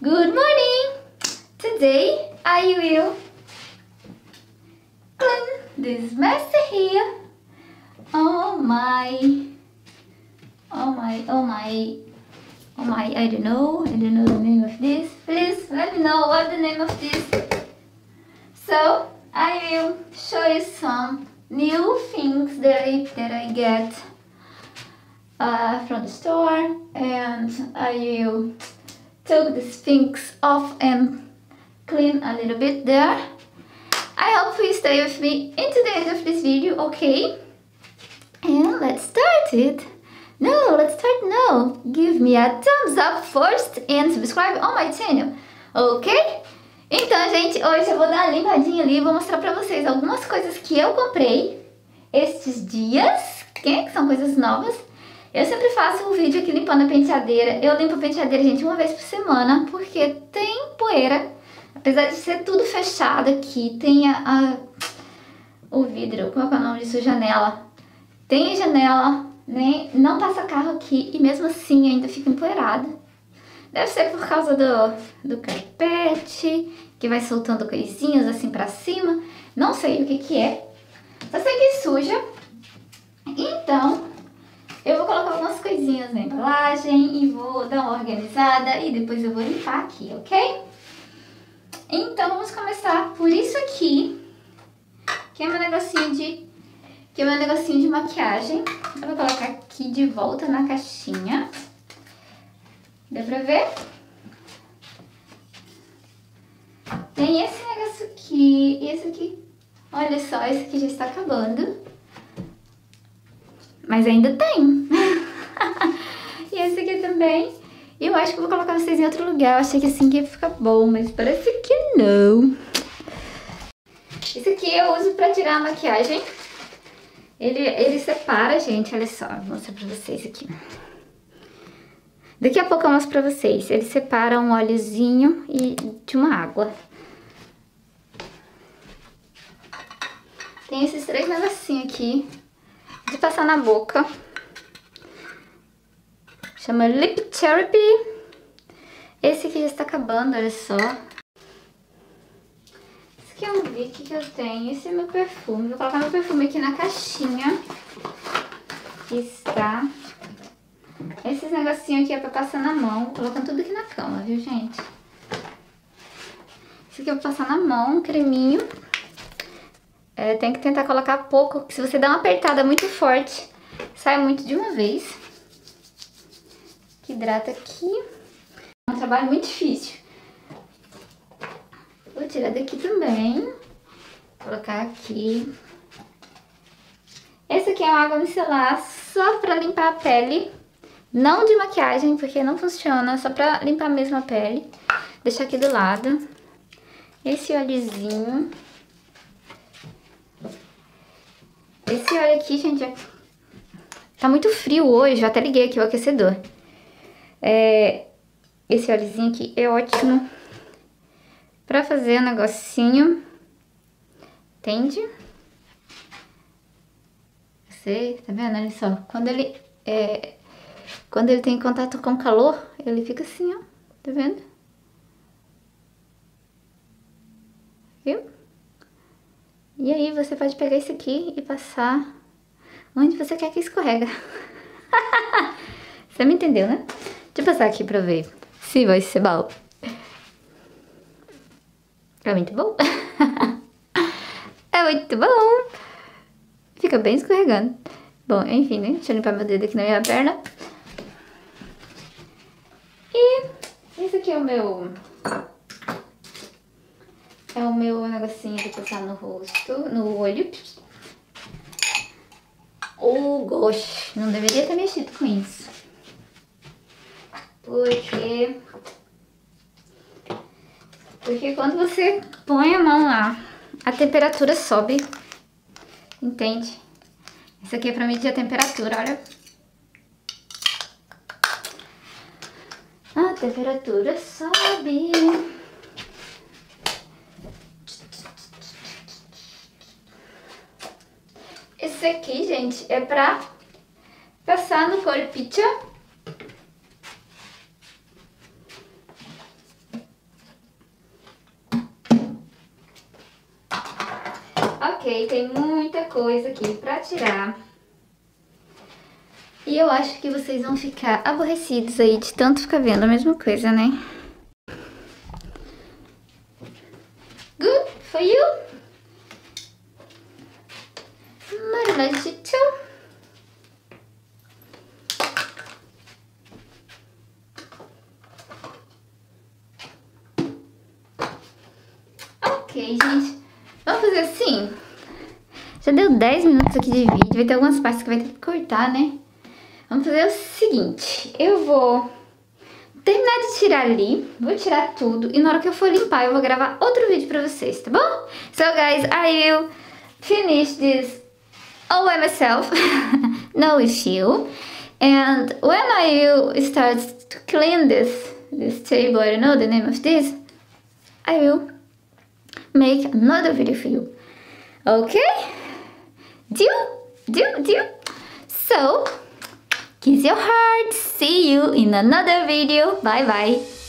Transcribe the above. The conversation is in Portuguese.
Good morning! Today I will clean this mess here. Oh my, I don't know the name of this. Please let me know what the name of this. So I will show you some new things that I get from the store, and I will take these things off and clean a little bit there. I hope you stay with me into the end of this video, okay? And let's start it. No, let's start now. Give me a thumbs up first and subscribe on my channel, ok? Então, gente, hoje eu vou dar uma limpadinha ali e vou mostrar pra vocês algumas coisas que eu comprei estes dias, que são coisas novas. Eu sempre faço um vídeo aqui limpando a penteadeira. Eu limpo a penteadeira, gente, uma vez por semana, porque tem poeira. Apesar de ser tudo fechado aqui, tem o vidro, qual é o nome disso? Janela. Tem janela, né? Não passa carro aqui e mesmo assim ainda fica empoeirado. Deve ser por causa do carpete, que vai soltando coisinhas assim pra cima. Não sei o que é. Só sei que suja. Então, eu vou colocar algumas coisinhas na embalagem e vou dar uma organizada e depois eu vou limpar aqui, ok? Então, vamos começar por isso aqui, que é meu negocinho de maquiagem. Eu vou colocar aqui de volta na caixinha. Deu pra ver? Tem esse negócio aqui e esse aqui. Olha só, esse aqui já está acabando. Mas ainda tem. E esse aqui também. Eu acho que eu vou colocar vocês em outro lugar. Eu achei que assim que ia ficar bom, mas parece que não. Esse aqui eu uso pra tirar a maquiagem. Ele separa, gente. Olha só, vou mostrar pra vocês aqui. Daqui a pouco eu mostro pra vocês. Ele separa um óleozinho de uma água. Tem esses três negocinhos aqui de passar na boca. Chama Lip Therapy. Esse aqui já está acabando, olha só. Esse aqui eu não vi o que eu tenho. Esse é meu perfume. Vou colocar meu perfume aqui na caixinha. Aqui está. Esses negocinhos aqui é pra passar na mão. Vou colocando tudo aqui na cama, viu, gente? Esse aqui é pra passar na mão, um creminho. Tem que tentar colocar pouco, porque se você dá uma apertada muito forte, sai muito de uma vez. Que hidrata aqui. É um trabalho muito difícil. Vou tirar daqui também. Colocar aqui. Esse aqui é uma água micelar só pra limpar a pele. Não de maquiagem, porque não funciona. Só pra limpar mesmo a pele. Deixar aqui do lado. Esse óleozinho. Esse óleo aqui, gente, tá muito frio hoje. Eu até liguei aqui o aquecedor. Esse óleozinho aqui é ótimo pra fazer um negocinho. Entende? Você, tá vendo? Olha só. Quando ele tem contato com calor, ele fica assim, ó. Tá vendo? Viu? E aí você pode pegar isso aqui e passar onde você quer que escorrega. Você me entendeu, né? Deixa eu passar aqui pra ver se vai ser bom. É muito bom. É muito bom. Fica bem escorregando. Bom, enfim, né? Deixa eu limpar meu dedo aqui na minha perna. E esse aqui é o meu negocinho de passar no rosto, no olho. Oh, gosh, não deveria ter mexido com isso. Porque quando você põe a mão lá, a temperatura sobe. Entende? Isso aqui é pra medir a temperatura, olha. A temperatura sobe. Esse aqui, gente, é pra passar no corpinho. ok? Tem muita coisa aqui pra tirar. E eu acho que vocês vão ficar aborrecidos aí de tanto ficar vendo a mesma coisa, né? Good for you. Marulajito. Ok, gente. Vamos fazer assim. Já deu 10 minutos aqui de vídeo. Vai ter algumas partes que vai ter que cortar, né? Vamos fazer o seguinte. Eu vou terminar de tirar ali. Vou tirar tudo. E na hora que eu for limpar, eu vou gravar outro vídeo pra vocês, tá bom? So, guys, I will finish this all by myself. No with you. And when I will start to clean this table, I don't know the name of this, I will make another video for you. Okay? Deal? So, kiss your heart. See you in another video. Bye bye.